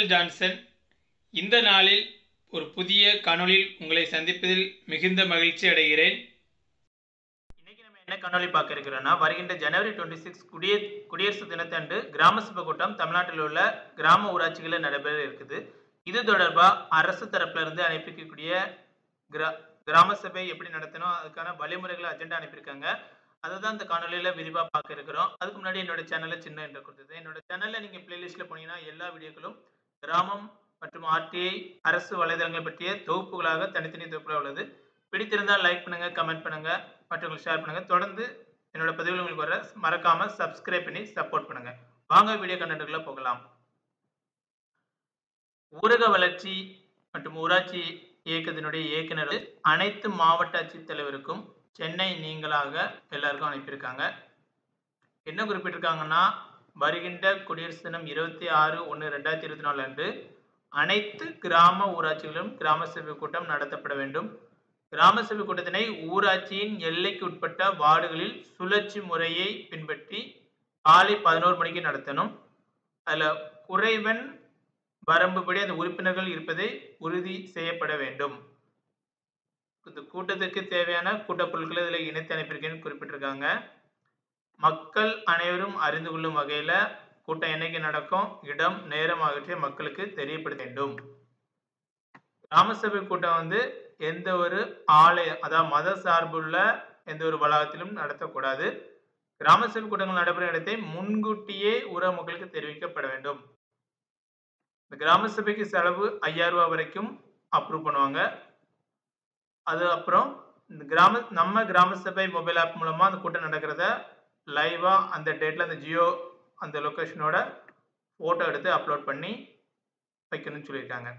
Michael Johnson. இந்த நாளில் ஒரு புதிய காணொளியில் உங்களை சந்திப்பதில் மிகுந்த மகிழ்ச்சி அடைகிறேன். இன்னைக்கு நம்ம என்ன காணொளி பார்க்க இருக்கிறோம்னா, வருகின்ற ஜனவரி 26 குடியரசு தினத்தன்று கிராம சபை கூட்டம் தமிழ்நாட்டில் உள்ள கிராம ஊராட்சிகளில் நடைபெற இருக்குது. இது தொடர்பாக அரசு தரப்புல இருந்து அனுப்பிக்கக்கூடிய கிராம சபை எப்படி நடத்தணும், அதுக்கான வழிமுறைகளை அஜெண்டா அனுப்பியிருக்காங்க. அதுதான் இந்த காணொலியில விரிவா பார்க்க இருக்கிறோம். அதுக்கு முன்னாடி என்னோட சேனல்ல சின்ன என்ற கொடுத்தது. என்னோட சேனல்ல நீங்க பிளேலிஸ்ட்ல போனீங்கன்னா எல்லா வீடியோக்களும் கிராமம் மற்றும் ஆர்டிஐ அரசு வலைதளங்கள் பற்றிய தொகுப்புகளாக தனித்தனி தொகுப்புகளாக உள்ளது. பிடித்திருந்தால் லைக் பண்ணுங்க, கமெண்ட் பண்ணுங்க, மற்றவங்களுக்கு ஷேர் பண்ணுங்க. தொடர்ந்து என்னோட பதிவுகள் உங்களுக்கு வர மறக்காம சப்ஸ்கிரைப் பண்ணி சப்போர்ட் பண்ணுங்க. வாங்க வீடியோ கண்டென்ட்குள்ள போகலாம். ஊரக வளர்ச்சி மற்றும் ஊராட்சி இயக்கத்தினுடைய இயக்குனர் அனைத்து மாவட்ட ஆட்சித்தலைவருக்கும் சென்னை நீங்களாக எல்லாருக்கும் அனுப்பியிருக்காங்க. என்ன குறிப்பிட்டிருக்காங்கன்னா, வருகின்ற குடியரசு தினம் 26/1/2024 அன்று அனைத்து கிராம ஊராட்சிகளிலும் கிராம சபை கூட்டம் நடத்தப்பட வேண்டும். கிராம சபை கூட்டத்தினை ஊராட்சியின் எல்லைக்கு உட்பட்ட வார்டுகளில் சுழற்சி முறையை பின்பற்றி காலை 11 மணிக்கு நடத்தணும். அதுல குறைவன் வரம்புபடி அந்த உறுப்பினர்கள் இருப்பதை உறுதி செய்யப்பட வேண்டும். இந்த கூட்டத்துக்கு தேவையான கூட்டப்பொருட்களை இதில் இணைத்து அனுப்பியிருக்கேன்னு குறிப்பிட்டிருக்காங்க. மக்கள் அனைவரும் அறிந்து கொள்ளும் வகையில கூட்டம் என்னைக்கு நடக்கும், இடம், நேரம் ஆகியவற்றை மக்களுக்கு தெரியப்படுத்த வேண்டும். கிராம சபை கூட்டம் எந்த ஒரு ஆலயம், அதாவது மத சார்புள்ள எந்த ஒரு வளாகத்திலும் நடத்தக்கூடாது. கிராம சபை கூட்டங்கள் நடைபெறும் இடத்தை முன்கூட்டியே ஊர மக்களுக்கு தெரிவிக்கப்பட வேண்டும். இந்த கிராம சபைக்கு செலவு 5000 ரூபாய் வரைக்கும் அப்ரூவ் பண்ணுவாங்க. அது அப்புறம் இந்த நம்ம கிராம சபை மொபைல் ஆப் மூலமா அந்த கூட்டம் நடக்கிறத லைவா அந்த டேட்ல அந்த ஜியோ அந்த லொகேஷனோட போட்டோ எடுத்து அப்லோட் பண்ணி வைக்கணும்னு சொல்லியிருக்காங்க.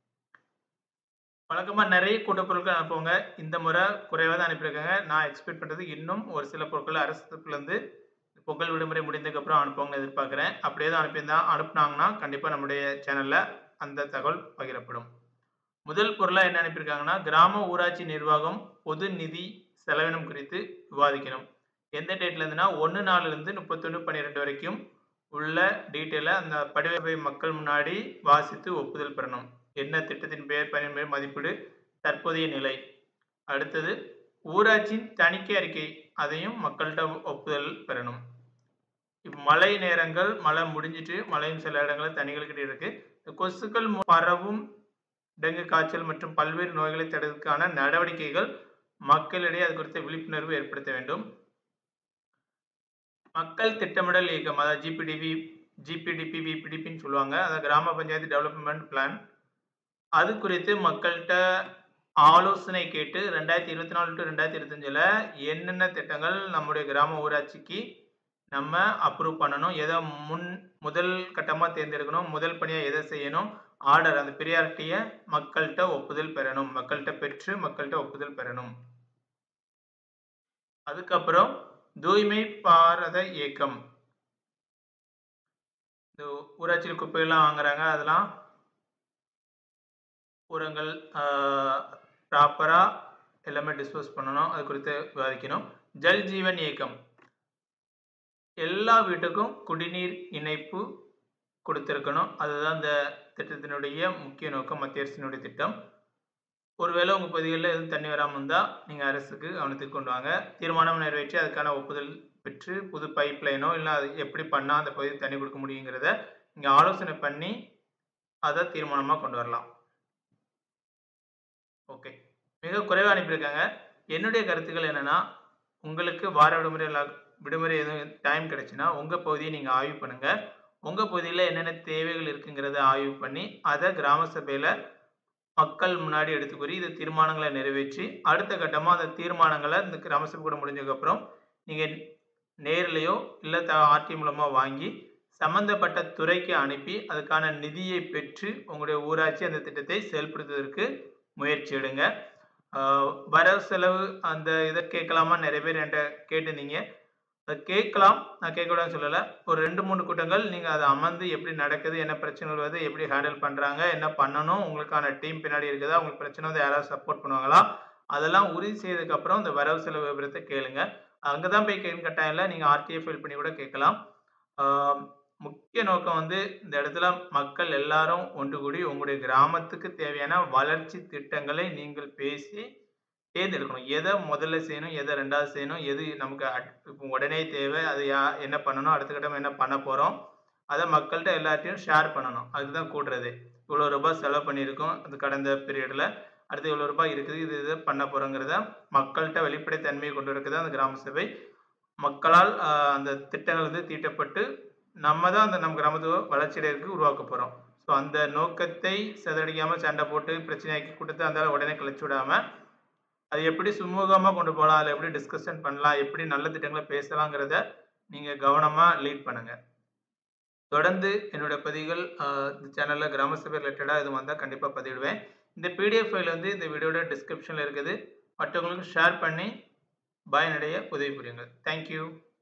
வழக்கமா நிறைய கூட்டப்பொருட்கள் அனுப்புவாங்க. இந்த முறை குறைவாக தான் அனுப்பியிருக்காங்க. நான் எக்ஸ்பெக்ட் பண்றது இன்னும் ஒரு சில பொருட்கள் அரசு தரப்புல இருந்து பொங்கல் விடுமுறை முடிந்ததுக்கு அப்புறம் அனுப்புவாங்க எதிர்பார்க்கிறேன். அப்படியே தான் அனுப்புனாங்கன்னா கண்டிப்பா நம்முடைய சேனல்ல அந்த தகவல் பகிரப்படும். முதல் பொருளா என்ன அனுப்பியிருக்காங்கன்னா, கிராம ஊராட்சி நிர்வாகம் பொது நிதி செலவினம் குறித்து விவாதிக்கணும். எந்த டேட்ல இருந்துன்னா 1/4 31/12 வரைக்கும் உள்ள டீட்டெயில அந்த படிவ மக்கள் முன்னாடி வாசித்து ஒப்புதல் பெறணும். என்ன திட்டத்தின் பெயர், பயன் பெயர், மதிப்பீடு, தற்போதைய நிலை. அடுத்தது ஊராட்சியின் தணிக்கை அறிக்கை, அதையும் மக்கள்கிட்ட ஒப்புதல் பெறணும். மழை நேரங்கள், மழை முடிஞ்சிட்டு மழையும் சில இடங்களில் தண்ணிகள் இருக்கு. கொசுக்கள் பரவும் டெங்கு காய்ச்சல் மற்றும் பல்வேறு நோய்களை தடுப்பதற்கான நடவடிக்கைகள் மக்களிடையே அது குறித்த விழிப்புணர்வு ஏற்படுத்த வேண்டும். மக்கள் திட்டமிடல் இயக்கம், அதாவது ஜிபிடிபி விபிடிபின்னு சொல்லுவாங்க, அதாவது கிராம பஞ்சாயத்து டெவலப்மெண்ட் பிளான். அது குறித்து மக்கள்கிட்ட ஆலோசனை கேட்டு 2024 to 2025 என்னென்ன திட்டங்கள் நம்முடைய கிராம ஊராட்சிக்கு நம்ம அப்ரூவ் பண்ணணும், எதை முதல் கட்டமா தேர்ந்தெடுக்கணும், முதல் பணியா எதை செய்யணும், ஆர்டர் அந்த பிரியாரிட்டியை மக்கள்கிட்ட ஒப்புதல் பெறணும். மக்கள்கிட்ட பெற்று மக்கள்கிட்ட ஒப்புதல் பெறணும். அதுக்கப்புறம் தூய்மை பாரத இயக்கம். இந்த ஊராட்சியில் குப்பைகள்லாம் வாங்குறாங்க, அதெல்லாம் உரங்கள் ப்ராப்பரா எல்லாமே டிஸ்போஸ் பண்ணணும். அது குறித்து விவாதிக்கணும். ஜல் ஜீவன் இயக்கம், எல்லா வீட்டுக்கும் குடிநீர் இணைப்பு கொடுத்திருக்கணும். அதுதான் இந்த திட்டத்தினுடைய முக்கிய நோக்கம், மத்திய அரசினுடைய திட்டம். ஒருவேளை உங்க பகுதிகளில் எதுவும் தண்ணி வராமல் இருந்தால் நீங்க அரசுக்கு கவனத்துக்கு கொண்டு வாங்க. தீர்மானம் நிறைவேற்றி அதுக்கான ஒப்புதல் பெற்று புது பைப் லைனோ இல்லை அது எப்படி பண்ணால் அந்த பகுதிக்கு தண்ணி கொடுக்க முடியுங்கிறத நீங்க ஆலோசனை பண்ணி அதை தீர்மானமாக கொண்டு வரலாம். ஓகே, மிக குறைவாக அனுப்பியிருக்காங்க. என்னுடைய கருத்துக்கள் என்னன்னா, உங்களுக்கு வார விடுமுறை எதுவும் டைம் கிடைச்சுன்னா உங்க பகுதியை நீங்க ஆய்வு பண்ணுங்க. உங்க பகுதியில் என்னென்ன தேவைகள் இருக்குங்கிறத ஆய்வு பண்ணி அதை கிராம சபையில மக்கள் முன்னாடி எடுத்து கூறி இது தீர்மானங்களை நிறைவேற்றி அடுத்த கட்டமா அந்த தீர்மானங்களை இந்த கிராம சபை கூட முடிஞ்சதுக்கு அப்புறம் நீங்க நேர்லையோ இல்லை ஆர்டி மூலமா வாங்கி சம்பந்தப்பட்ட துறைக்கு அனுப்பி அதுக்கான நிதியை பெற்று உங்களுடைய ஊராட்சி அந்த திட்டத்தை செயல்படுத்துவதற்கு முயற்சி எடுங்க. வரவு செலவு அந்த இதை கேட்கலாமா, நிறைய பேர் என்கிட்ட கேட்டிருந்தீங்க. அதை கேட்கலாம், நான் கேட்கக்கூடாதுன்னு சொல்லலை. ஒரு 2-3 கூட்டங்கள் நீங்கள் அதை அமர்ந்து எப்படி நடக்குது, என்ன பிரச்சனைகள் வருது, எப்படி ஹேண்டில் பண்ணுறாங்க, என்ன பண்ணணும், உங்களுக்கான டீம் பின்னாடி இருக்குதா, உங்களுக்கு பிரச்சனை வந்து யாராவது சப்போர்ட் பண்ணுவாங்களா, அதெல்லாம் உறுதி செய்ததுக்கப்புறம் இந்த வரவு செலவு விவரத்தை கேளுங்க. அங்கே தான் போய் கேட்க கட்டாயம் இல்லை, நீங்கள் ஆர்டிஐ ஃபைல் பண்ணி கூட கேட்கலாம். முக்கிய நோக்கம் வந்து இந்த இடத்துல மக்கள் எல்லாரும் ஒன்று கூடி உங்களுடைய கிராமத்துக்கு தேவையான வளர்ச்சி திட்டங்களை நீங்கள் பேசி தேர்ந்தெடுக்கணும். எத முதல்ல செய்யணும், எத 2வது செய்யணும், எது நமக்கு இப்போ உடனே தேவை, அது என்ன பண்ணணும், அடுத்த கட்டம் என்ன பண்ண போறோம், அத மக்கள்ட்ட எல்லார்ட்டயும் ஷேர் பண்ணணும். அதுதான் கூட்டுறது. இவ்வளோ ரூபாய் செலவு பண்ணியிருக்கோம் அது கடந்த பீரியட்ல. அடுத்து இவ்வளோ ரூபாய் இருக்குது. இது இத பண்ண போறோங்கிறத மக்கள்ட்ட வெளிப்படைத்தன்மையை கொண்டு வரதுக்கு தான் அந்த கிராம சபை. மக்களால் அந்த திட்டங்கள் வந்து தீட்டப்பட்டு நம்ம தான் அந்த நம்ம கிராமத்தை வளர்ச்சி அடையறதுக்கு உருவாக்க போறோம். ஸோ அந்த நோக்கத்தை சிதறடிக்காம சண்டை போட்டு பிரச்சனையாக்கி கூட்டத்தை அந்த உடனே கழிச்சு விடாம அது எப்படி சுமூகமா கொண்டு போலாம், அதில எப்படி டிஸ்கஷன் பண்ணலாம், எப்படி நல்ல திட்டங்கள பேசலாங்கிறத நீங்க கவனமா லீட் பண்ணுங்க. தொடர்ந்து என்னோட பதிவுகள் இந்த சேனல்ல கிராம சபை ரிலேட்டடா எதுவும் வந்தா கண்டிப்பா பதிவிடுவேன். இந்த பிடிஎஃப் ஃபைல் வந்து இந்த வீடியோட டிஸ்கிரிப்ஷன்ல இருக்குது. மற்றவங்களுக்கு ஷேர் பண்ணி பயனடைய உதவி புரியுங்கள். Thank you.